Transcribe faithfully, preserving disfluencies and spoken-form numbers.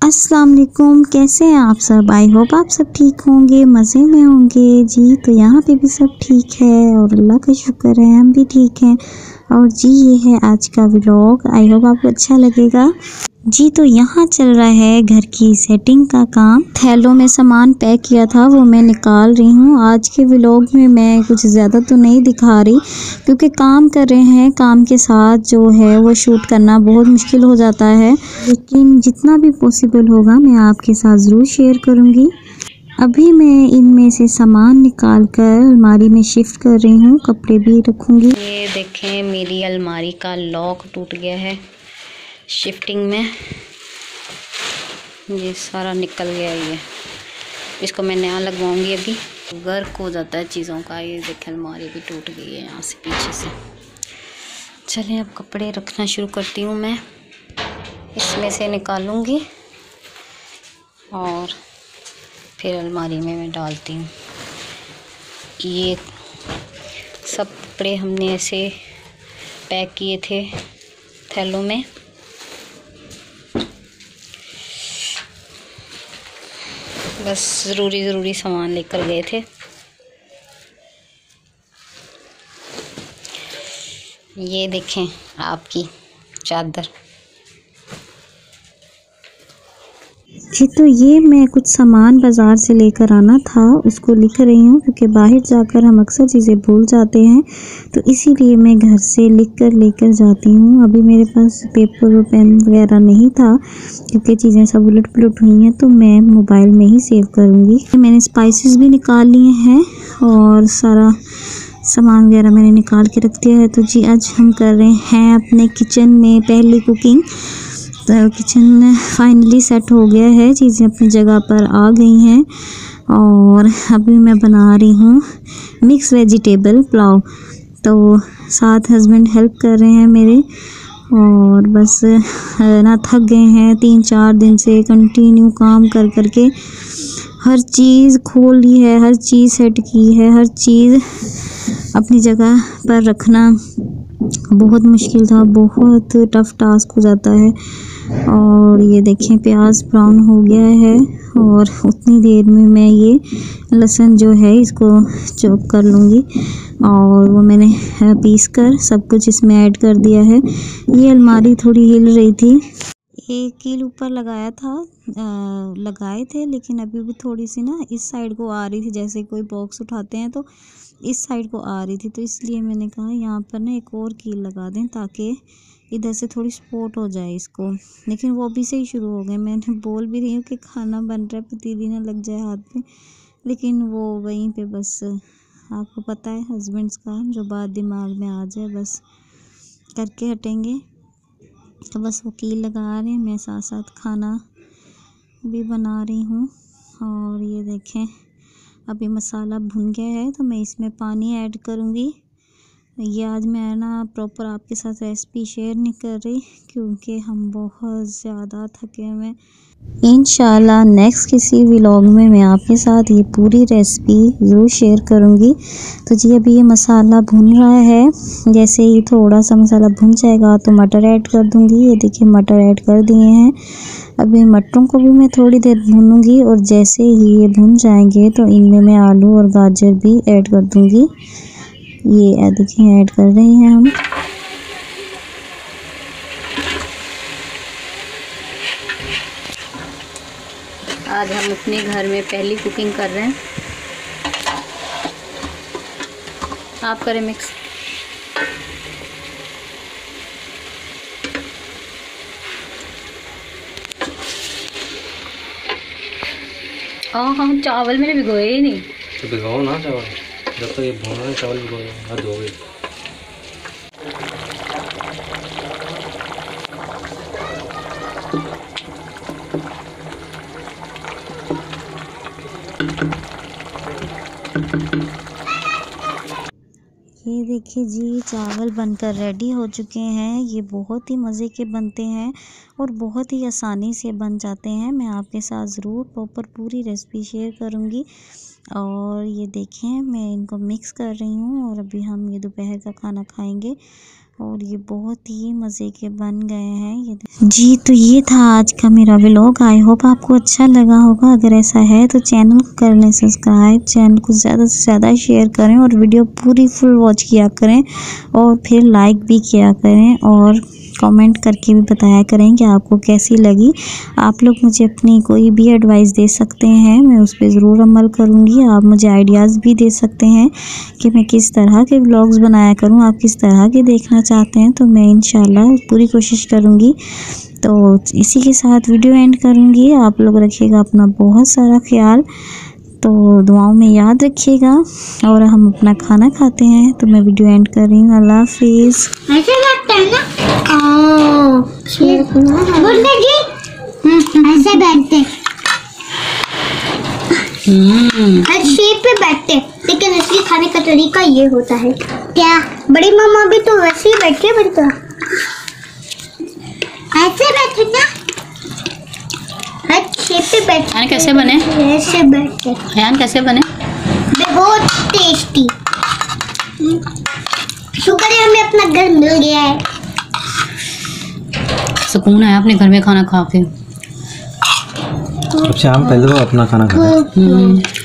अस्सलाम वालेकुम, कैसे हैं आप सब। आई होप आप सब ठीक होंगे, मज़े में होंगे जी। तो यहाँ पे भी सब ठीक है और अल्लाह का शुक्र है हम भी ठीक हैं। और जी ये है आज का व्लॉग, आई होप आपको अच्छा लगेगा जी। तो यहाँ चल रहा है घर की सेटिंग का काम। थैलों में सामान पैक किया था वो मैं निकाल रही हूँ। आज के व्लॉग में मैं कुछ ज़्यादा तो नहीं दिखा रही क्योंकि काम कर रहे हैं, काम के साथ जो है वो शूट करना बहुत मुश्किल हो जाता है, लेकिन जितना भी पॉसिबल होगा मैं आपके साथ ज़रूर शेयर करूँगी। अभी मैं इनमें से सामान निकाल कर अलमारी में शिफ्ट कर रही हूँ, कपड़े भी रखूँगी। ये देखें मेरी अलमारी का लॉक टूट गया है शिफ्टिंग में, ये सारा निकल गया। ये इसको मैं नया लगवाऊंगी। अभी गर्क हो जाता है चीज़ों का। ये देखें अलमारी भी टूट गई है यहाँ से पीछे से। चलें अब कपड़े रखना शुरू करती हूँ। मैं इसमें से निकालूंगी और फिर अलमारी में मैं डालती हूँ। ये सब कपड़े हमने ऐसे पैक किए थे थैलों में। बस ज़रूरी ज़रूरी सामान लेकर गए थे। ये देखें आपकी चादर जी। तो ये मैं कुछ सामान बाज़ार से लेकर आना था, उसको लिख रही हूँ क्योंकि बाहर जाकर हम अक्सर चीज़ें भूल जाते हैं, तो इसीलिए मैं घर से लिख कर लेकर जाती हूँ। अभी मेरे पास पेपर और पेन वगैरह नहीं था क्योंकि चीज़ें सब उलट पुलट हुई हैं, तो मैं मोबाइल में ही सेव करूँगी। मैंने स्पाइसेस भी निकाल लिए हैं और सारा सामान वगैरह मैंने निकाल के रख दिया है। तो जी आज हम कर रहे हैं अपने किचन में पहली कुकिंग। तो किचन फाइनली सेट हो गया है, चीज़ें अपनी जगह पर आ गई हैं और अभी मैं बना रही हूँ मिक्स वेजिटेबल पुलाव। तो साथ हस्बैंड हेल्प कर रहे हैं मेरे और बस ना थक गए हैं, तीन चार दिन से कंटिन्यू काम कर कर के हर चीज़ खोल ली है, हर चीज़ सेट की है, हर चीज़ अपनी जगह पर रखना बहुत मुश्किल था, बहुत टफ़ टास्क हो जाता है। और ये देखें प्याज ब्राउन हो गया है और उतनी देर में मैं ये लहसुन जो है इसको चॉप कर लूँगी और वो मैंने पीस कर सब कुछ इसमें ऐड कर दिया है। ये अलमारी थोड़ी हिल रही थी, एक कील ऊपर लगाया था आ, लगाए थे, लेकिन अभी भी थोड़ी सी ना इस साइड को आ रही थी, जैसे कोई बॉक्स उठाते हैं तो इस साइड को आ रही थी, तो इसलिए मैंने कहा यहाँ पर ना एक और कील लगा दें ताकि इधर से थोड़ी सपोर्ट हो जाए इसको। लेकिन वो भी से ही शुरू हो गए। मैंने बोल भी रही हूँ कि खाना बन रहा है, पतीली ना लग जाए हाथ पे, लेकिन वो वहीं पे बस आपको पता है हस्बैंड्स का जो बात दिमाग में आ जाए बस करके हटेंगे। तो बस वो कील लगा रहे हैं, मैं साथ साथ खाना भी बना रही हूँ। और ये देखें अभी मसाला भुन गया है तो मैं इसमें पानी ऐड करूँगी। ये आज मैं ना प्रॉपर आपके साथ रेसिपी शेयर नहीं कर रही क्योंकि हम बहुत ज़्यादा थके हुए हैं। इंशाल्लाह नेक्स्ट किसी व्लॉग में मैं आपके साथ ये पूरी रेसिपी ज़रूर शेयर करूँगी। तो जी अभी ये मसाला भुन रहा है, जैसे ही थोड़ा सा मसाला भुन जाएगा तो मटर ऐड कर दूँगी। ये देखिए मटर ऐड कर दिए हैं। अभी मटरों को भी मैं थोड़ी देर भूनूंगी और जैसे ही ये भुन जाएंगे तो इनमें मैं आलू और गाजर भी ऐड कर दूँगी। ये देखिए ऐड कर रहे हैं हम। आज हम अपने घर में पहली कुकिंग कर रहे हैं। आप करें मिक्स। हाँ हाँ चावल मैंने भिगोए ही नहीं। तो भिगोओ ना चावल, जब तक तो ये भून रहे चावल भिगो हद हो गई। ये देखिए जी चावल बनकर रेडी हो चुके हैं। ये बहुत ही मज़े के बनते हैं और बहुत ही आसानी से बन जाते हैं। मैं आपके साथ ज़रूर प्रॉपर पूरी रेसिपी शेयर करूँगी। और ये देखें मैं इनको मिक्स कर रही हूँ और अभी हम ये दोपहर का खाना खाएंगे और ये बहुत ही मज़े के बन गए हैं। ये जी तो ये था आज का मेरा व्लॉग। आई होप आपको अच्छा लगा होगा। अगर ऐसा है तो चैनल को कर लें सब्सक्राइब, चैनल को ज़्यादा से ज़्यादा शेयर करें और वीडियो पूरी फुल वॉच किया करें और फिर लाइक भी किया करें और कमेंट करके भी बताया करें कि आपको कैसी लगी। आप लोग मुझे अपनी कोई भी एडवाइस दे सकते हैं, मैं उस पर ज़रूर अमल करूँगी। आप मुझे आइडियाज़ भी दे सकते हैं कि मैं किस तरह के व्लॉग्स बनाया करूँ, आप किस तरह के देखना चाहते हैं, तो मैं इंशाल्लाह पूरी कोशिश करूँगी। तो इसी के साथ वीडियो एंड करूँगी। आप लोग रखिएगा अपना बहुत सारा ख्याल, तो दुआओं में याद रखिएगा और हम अपना खाना खाते हैं। तो मैं वीडियो एंड कर रही हूँ। अल्लाह हाफिज़। ऐसे लगता है ना? बोलते जी ऐसे बैठते हर शेप पे बैठते, लेकिन असली खाने का तरीका ये होता है। क्या बड़ी मामा भी तो वैसे ही बैठे बड़ी तो ऐसे बैठे ना, हर शेप पे बैठे। यान कैसे बने? ऐसे बैठते। यान कैसे बने? बहुत टेस्टी। शुक्र है हमें अपना घर मिल गया है। सुकून है अपने घर में खाना खा के। अब शाम पहले तो अपना खाना खाना। हम्म